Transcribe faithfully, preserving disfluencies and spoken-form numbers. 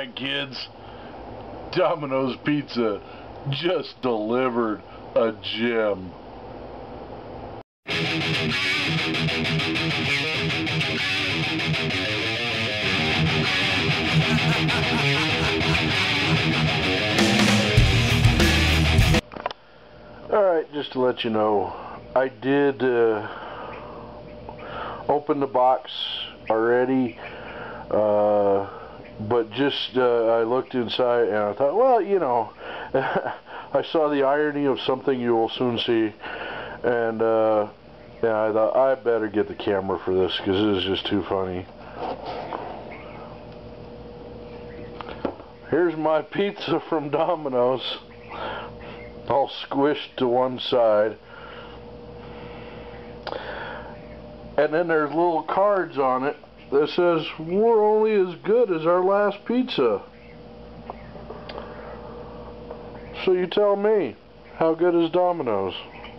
right, kids. Domino's Pizza just delivered a gem. Alright, just to let you know, I did uh, open the box already, uh, but just uh, I looked inside and I thought, well, you know, I saw the irony of something you will soon see, and uh, yeah, I thought I better get the camera for this because it is just too funny. Here's my pizza from Domino's, all squished to one side. And then there's little cards on it that says, we're only as good as our last pizza. So you tell me, how good is Domino's?